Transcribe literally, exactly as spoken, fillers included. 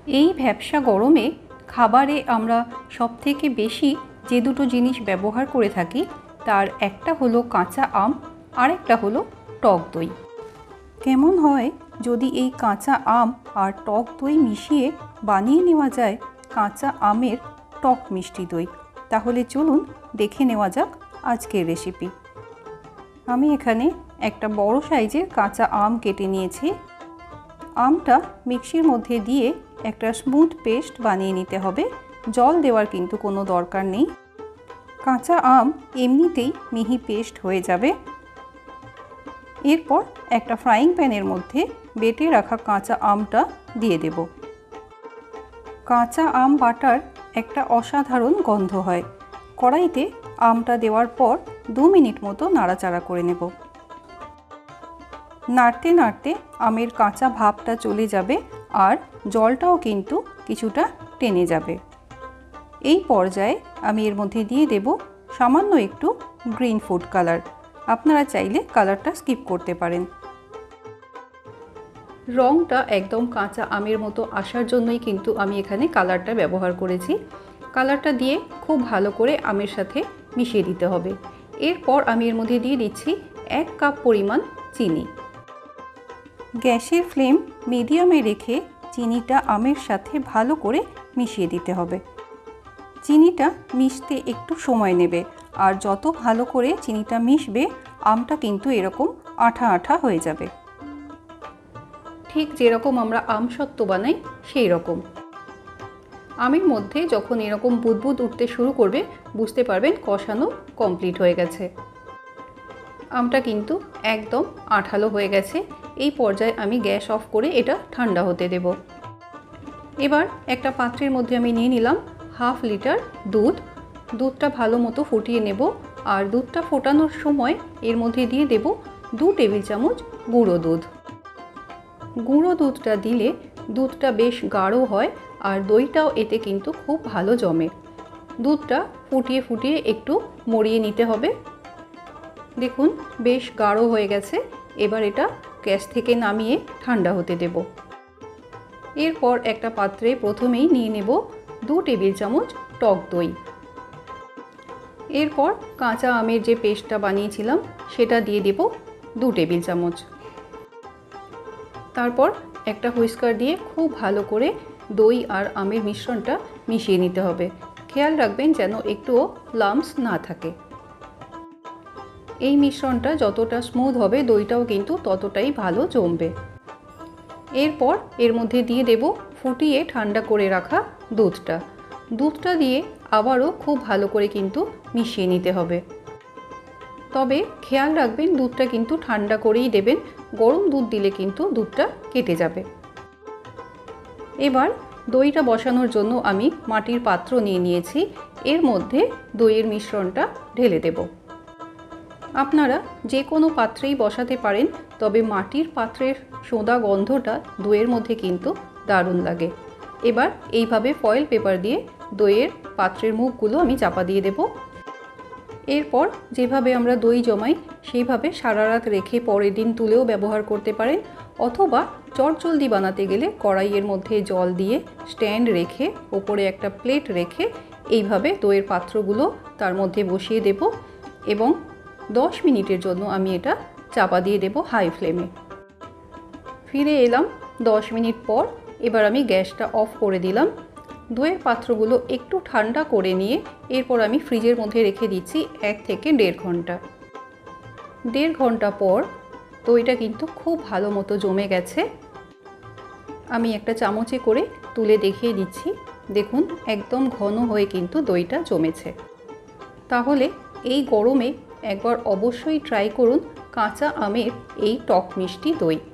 এই ভ্যাপসা গরমে খাবারে আমরা সবথেকে বেশি যে দুটো জিনিস ব্যবহার করে থাকি তার একটা হলো কাঁচা আম, আরেকটা হলো টক দই। কেমন হয় যদি এই কাঁচা আম আর টক দই মিশিয়ে বানিয়ে নেওয়া যায় কাঁচা আমের টক মিষ্টি দই? তাহলে চলুন দেখে নেওয়া যাক আজকের রেসিপি। আমি এখানে একটা বড় সাইজের কাঁচা আম কেটে নিয়েছি। আমটা মিক্সির মধ্যে দিয়ে একটা স্মুথ পেস্ট বানিয়ে নিতে হবে, জল দেওয়ার কিন্তু কোনো দরকার নেই। কাঁচা আম এমনিতেই মিহি পেস্ট হয়ে যাবে। এরপর একটা ফ্রাইং প্যানের মধ্যে বেটে রাখা কাঁচা আমটা দিয়ে দেব। কাঁচা আম বাটার একটা অসাধারণ গন্ধ হয়। কড়াইতে আমটা দেওয়ার পর দু মিনিট মতো নাড়াচাড়া করে নেব। নাড়তে নাড়তে আমের কাঁচা ভাবটা চলে যাবে আর জলটাও কিন্তু কিছুটা টেনে যাবে। এই পর্যায়ে আমি এর মধ্যে দিয়ে দেব সামান্য একটু গ্রিন ফুড কালার। আপনারা চাইলে কালারটা স্কিপ করতে পারেন। রঙটা একদম কাঁচা আমের মতো আসার জন্যই কিন্তু আমি এখানে কালারটা ব্যবহার করেছি। কালারটা দিয়ে খুব ভালো করে আমের সাথে মিশিয়ে দিতে হবে। এরপর আমি এর মধ্যে দিয়ে দিচ্ছি এক কাপ পরিমাণ চিনি। গ্যাসের ফ্লেম মিডিয়ামে রেখে চিনিটা আমের সাথে ভালো করে মিশিয়ে দিতে হবে। চিনিটা মিশতে একটু সময় নেবে, আর যত ভালো করে চিনিটা মিশবে আমটা কিন্তু এরকম আঠা আঠা হয়ে যাবে, ঠিক যেরকম আমরা আমসত্ত্ব বানাই সেই রকম। আমের মধ্যে যখন এরকম বুদবুদ উঠতে শুরু করবে বুঝতে পারবেন কষানো কমপ্লিট হয়ে গেছে। আমটা কিন্তু একদম আঠালো হয়ে গেছে। এই পর্যায়ে আমি গ্যাস অফ করে এটা ঠান্ডা হতে দেব। এবার একটা পাত্রের মধ্যে আমি নিয়ে নিলাম হাফ লিটার দুধ। দুধটা ভালো মতো ফুটিয়ে নেব, আর দুধটা ফোটানোর সময় এর মধ্যে দিয়ে দেব দু টেবিল চামচ গুঁড়ো দুধ। গুঁড়ো দুধটা দিলে দুধটা বেশ গাঢ় হয় আর দইটাও এতে কিন্তু খুব ভালো জমে। দুধটা ফুটিয়ে ফুটিয়ে একটু মরিয়ে নিতে হবে। দেখুন বেশ গাঢ় হয়ে গেছে। এবার এটা গ্যাস থেকে নামিয়ে ঠান্ডা হতে দেব। এরপর একটা পাত্রে প্রথমেই নিয়ে নেব দু টেবিল চামচ টক দই। এরপর কাঁচা আমের যে পেস্টটা বানিয়েছিলাম সেটা দিয়ে দেব দু টেবিল চামচ। তারপর একটা হুইস্কার দিয়ে খুব ভালো করে দই আর আমের মিশ্রণটা মিশিয়ে নিতে হবে। খেয়াল রাখবেন যেন একটুও লাম্পস না থাকে। এই মিশ্রণটা যতটা স্মুথ হবে দইটাও কিন্তু ততটাই ভালো জমবে। এরপর এর মধ্যে দিয়ে দেব ফুটিয়ে ঠান্ডা করে রাখা দুধটা। দুধটা দিয়ে আবারও খুব ভালো করে কিন্তু মিশিয়ে নিতে হবে। তবে খেয়াল রাখবেন দুধটা কিন্তু ঠান্ডা করেই দেবেন, গরম দুধ দিলে কিন্তু দুধটা কেটে যাবে। এবার দইটা বসানোর জন্য আমি মাটির পাত্র নিয়ে নিয়েছি। এর মধ্যে দইয়ের মিশ্রণটা ঢেলে দেব। আপনারা যে কোনো পাত্রেই বসাতে পারেন, তবে মাটির পাত্রের সোঁদা গন্ধটা দইয়ের মধ্যে কিন্তু দারুণ লাগে। এবার এইভাবে ফয়েল পেপার দিয়ে দইয়ের পাত্রের মুখগুলো আমি চাপা দিয়ে দেব। এরপর যেভাবে আমরা দই জমাই সেইভাবে সারা রাত রেখে পরের দিন তুলেও ব্যবহার করতে পারেন, অথবা চটজলদি বানাতে গেলে কড়াইয়ের মধ্যে জল দিয়ে স্ট্যান্ড রেখে ওপরে একটা প্লেট রেখে এইভাবে দইয়ের পাত্রগুলো তার মধ্যে বসিয়ে দেব এবং দশ মিনিটের জন্য আমি এটা চাপা দিয়ে দেব হাই ফ্লেমে। ফিরে এলাম দশ মিনিট পর। এবার আমি গ্যাসটা অফ করে দিলাম। দইয়ের পাত্রগুলো একটু ঠান্ডা করে নিয়ে এরপর আমি ফ্রিজের মধ্যে রেখে দিচ্ছি এক থেকে দেড় ঘন্টা। দেড় ঘন্টা পর দইটা কিন্তু খুব ভালো মতো জমে গেছে। আমি একটা চামচে করে তুলে দেখিয়ে দিচ্ছি। দেখুন একদম ঘন হয়ে কিন্তু দইটা জমেছে। তাহলে এই গরমে একবার অবশ্যই ট্রাই করুন কাঁচা আমের এই টক মিষ্টি দই।